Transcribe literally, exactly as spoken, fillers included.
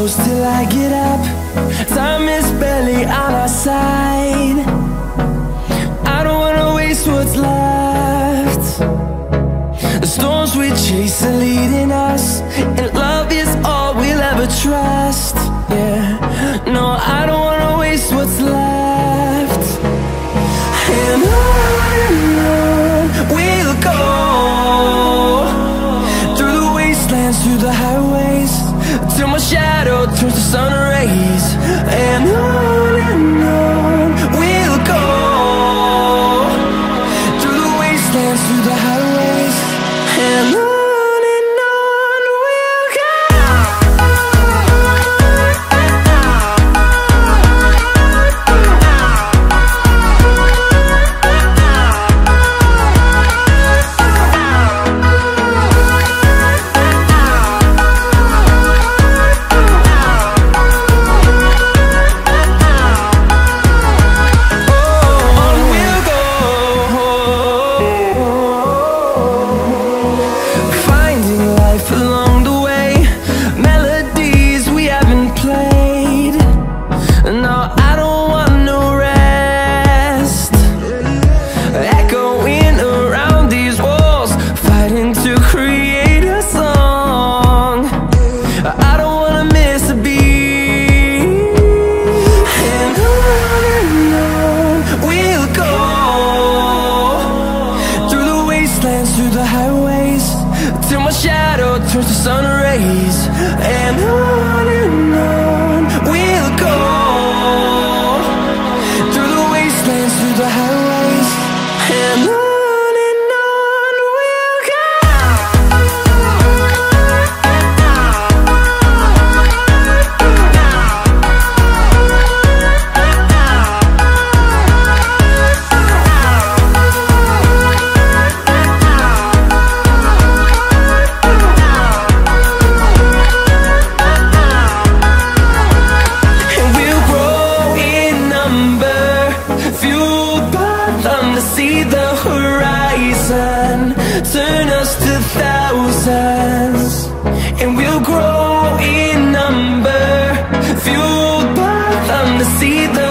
close till I get up. Time is barely on our side. I don't wanna waste what's left. The storms we chase are leading us, and love is all we'll ever trust. Yeah, no, I don't wanna waste what's left. And on and on we'll go, through the wastelands, through the highways, till my shadow turns to sun rays. And on and on we'll go, through the wastelands, through the highways, and on. Through the highways, till my shadow turns to sun rays. And on and on we'll go, through the wastelands, through the highways, and on. See the horizon turn us to thousands, and we'll grow in number, fueled by them to see the